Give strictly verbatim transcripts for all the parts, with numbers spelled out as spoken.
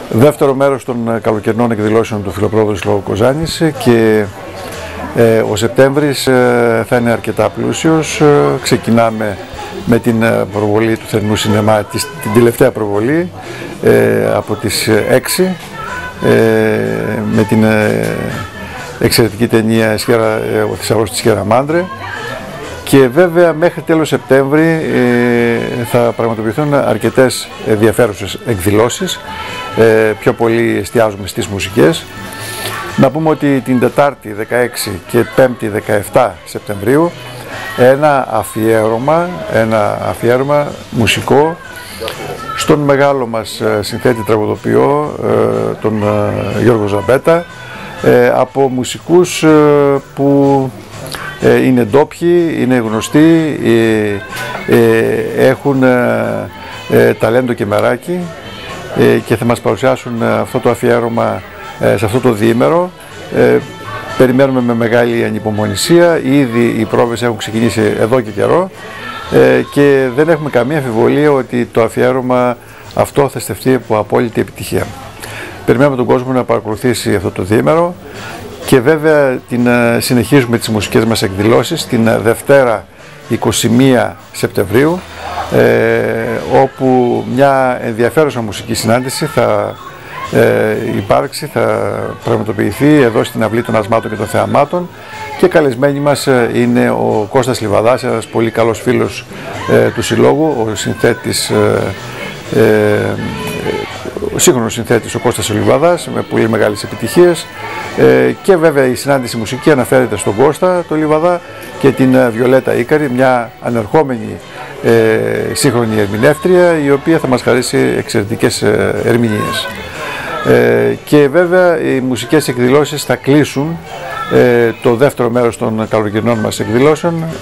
Δεύτερο μέρος των καλοκαιρινών εκδηλώσεων του Φιλοπρόοδου Συλλόγου Κοζάνης και ε, ο Σεπτέμβρης ε, θα είναι αρκετά πλούσιος. Ε, ξεκινάμε με την προβολή του Θερινού Σινεμά, της, την τελευταία προβολή ε, από τις έξι ε, με την ε, εξαιρετική ταινία «Ο Θησαυρός της Χεραμάντρε». Και βέβαια μέχρι τέλος Σεπτέμβρη ε, θα πραγματοποιηθούν αρκετές ενδιαφέρουσες εκδηλώσεις. Ε, πιο πολύ εστιάζουμε στις μουσικές. Να πούμε ότι την Τετάρτη δεκαέξι και Πέμπτη δεκαεπτά Σεπτεμβρίου ένα αφιέρωμα, ένα αφιέρωμα μουσικό στον μεγάλο μας συνθέτη τραγουδοποιό, τον Γιώργο Ζαμπέτα, από μουσικούς που είναι ντόπιοι, είναι γνωστοί, έχουν ταλέντο και μεράκι και θα μας παρουσιάσουν αυτό το αφιέρωμα σε αυτό το διήμερο. Περιμένουμε με μεγάλη ανυπομονησία, ήδη οι πρόβες έχουν ξεκινήσει εδώ και καιρό και δεν έχουμε καμία αμφιβολία ότι το αφιέρωμα αυτό θα στεφτεί από απόλυτη επιτυχία. Περιμένουμε τον κόσμο να παρακολουθήσει αυτό το διήμερο και βέβαια την, συνεχίζουμε τις μουσικές μας εκδηλώσεις την Δευτέρα εικοστή πρώτη Σεπτεμβρίου, ε, όπου μια ενδιαφέρουσα μουσική συνάντηση θα ε, υπάρξει, θα πραγματοποιηθεί εδώ στην Αυλή των Ασμάτων και των Θεαμάτων και καλεσμένοι μας είναι ο Κώστας Λιβαδάς, ένας πολύ καλός φίλος ε, του Συλλόγου, ο συνθέτης ε, ε, ο σύγχρονος συνθέτης ο Κώστας Λιβαδάς με πολύ μεγάλες επιτυχίες ε, και βέβαια η συνάντηση μουσική αναφέρεται στον Κώστα το Λιβαδά και την Βιολέτα Ίκαρη, μια ανερχόμενη ε, σύγχρονη ερμηνεύτρια η οποία θα μας χαρίσει εξαιρετικές ε, ερμηνείες. Ε, και βέβαια οι μουσικές εκδηλώσεις θα κλείσουν ε, το δεύτερο μέρος των καλοκαιρινών μας εκδηλώσεων ε,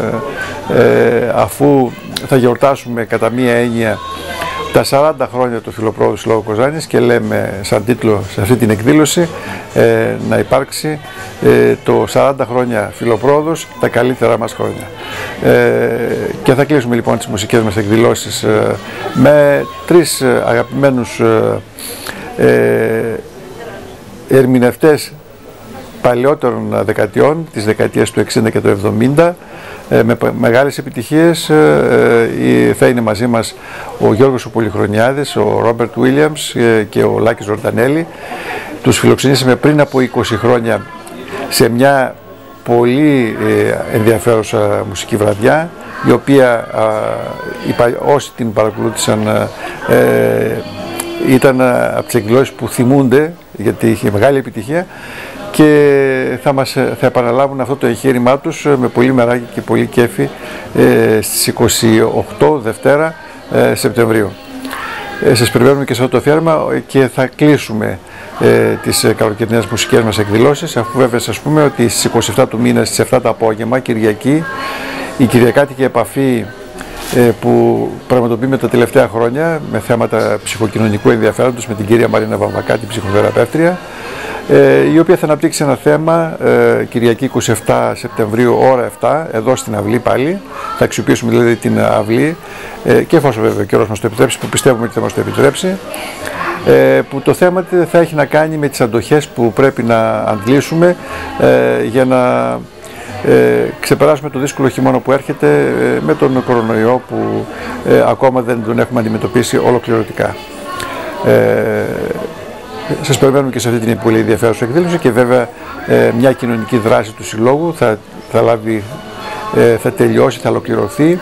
ε, αφού θα γιορτάσουμε κατά μία έννοια τα σαράντα χρόνια του Φιλοπρόοδου Συλλόγου Κοζάνης και λέμε σαν τίτλο σε αυτή την εκδήλωση ε, να υπάρξει ε, το σαράντα χρόνια Φιλοπρόοδος, τα καλύτερά μας χρόνια. Ε, και θα κλείσουμε λοιπόν τις μουσικές μας εκδηλώσεις ε, με τρεις αγαπημένους ε, ε, ερμηνευτές παλαιότερων δεκαετιών, τις δεκαετίες του εξήντα και του εβδομήντα, με μεγάλες επιτυχίες. Θα είναι μαζί μας ο Γιώργος ο Πολυχρονιάδης, ο Ρόμπερτ Βίλιαμς και ο Λάκης Ζορντανέλη. Τους φιλοξενήσαμε πριν από είκοσι χρόνια σε μια πολύ ενδιαφέρουσα μουσική βραδιά, η οποία όσοι την παρακολούθησαν ήταν από τις εκδηλώσεις που θυμούνται, γιατί είχε μεγάλη επιτυχία και θα, μας, θα επαναλάβουν αυτό το εγχείρημά τους με πολύ μεράκι και πολύ κέφι ε, στις είκοσι οκτώ Δευτέρα ε, Σεπτεμβρίου. Ε, σας περιμένουμε και σε αυτό το αφιέρωμα και θα κλείσουμε ε, τις καλοκαιρινές μουσικές μας εκδηλώσεις, αφού βέβαια σας πούμε ότι στις είκοσι επτά του μήνα στις επτά το απόγευμα, Κυριακή, η Κυριακάτικη επαφή ε, που πραγματοποιούμε τα τελευταία χρόνια με θέματα ψυχοκοινωνικού ενδιαφέροντος με την κυρία Μαρίνα Βαμβακάτη, ψυχοθεραπεύτρια, η οποία θα αναπτύξει ένα θέμα ε, Κυριακή εικοστή εβδόμη Σεπτεμβρίου ώρα επτά εδώ στην Αυλή πάλι. Θα αξιοποιήσουμε δηλαδή την Αυλή ε, και εφόσον βέβαια ο καιρός μας το επιτρέψει, που πιστεύουμε ότι θα μας το επιτρέψει, ε, που το θέμα θα έχει να κάνει με τις αντοχές που πρέπει να αντλήσουμε ε, για να ε, ξεπεράσουμε το δύσκολο χειμώνα που έρχεται ε, με τον κορονοϊό που ε, ακόμα δεν τον έχουμε αντιμετωπίσει ολοκληρωτικά. Ε, Σας περιμένουμε και σε αυτή την πολύ ενδιαφέρουσα εκδήλωση και βέβαια ε, μια κοινωνική δράση του Συλλόγου θα, θα, λάβει, ε, θα τελειώσει, θα ολοκληρωθεί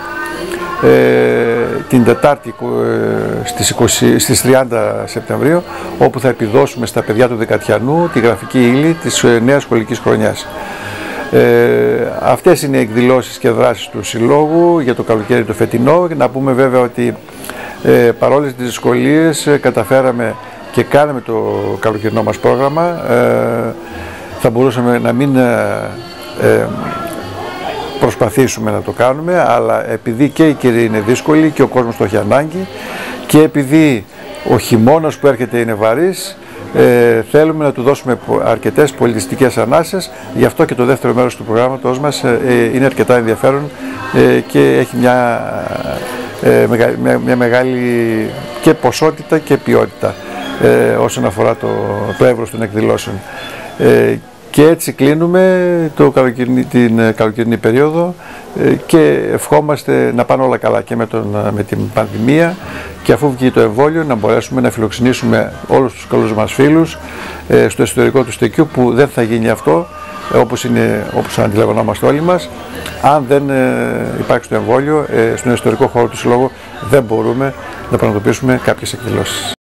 ε, την Τετάρτη ε, στις, είκοσι, στις τριάντα Σεπτεμβρίου, όπου θα επιδώσουμε στα παιδιά του Δεκατιανού τη γραφική ύλη της ε, νέας σχολικής χρονιάς. Ε, αυτές είναι οι εκδηλώσεις και δράσεις του Συλλόγου για το καλοκαίρι το φετινό. Να πούμε βέβαια ότι ε, παρόλες τις δυσκολίες ε, καταφέραμε και κάναμε το καλοκαιρινό μας πρόγραμμα. Ε, θα μπορούσαμε να μην ε, προσπαθήσουμε να το κάνουμε, αλλά επειδή και η καιρή είναι δύσκολη και ο κόσμος το έχει ανάγκη και επειδή ο χειμώνας που έρχεται είναι βαρύς, ε, θέλουμε να του δώσουμε αρκετές πολιτιστικές ανάσες. Γι' αυτό και το δεύτερο μέρος του προγράμματος μας ε, είναι αρκετά ενδιαφέρον ε, και έχει μια, ε, μια, μια μεγάλη και ποσότητα και ποιότητα. ε, όσον αφορά το, το εύρος των εκδηλώσεων. Ε, και έτσι κλείνουμε το καλοκαιρινή, την καλοκαιρινή περίοδο ε, και ευχόμαστε να πάνε όλα καλά και με, τον, με την πανδημία, και αφού βγει το εμβόλιο να μπορέσουμε να φιλοξενήσουμε όλους τους καλούς μας φίλους ε, στο εσωτερικό του στεκιού, που δεν θα γίνει αυτό ε, όπως, είναι, όπως αντιλαμβανόμαστε όλοι μας. Αν δεν ε, υπάρξει το εμβόλιο, ε, στον εσωτερικό χώρο του Συλλόγου δεν μπορούμε να πραγματοποιήσουμε κάποιες εκδηλώσεις.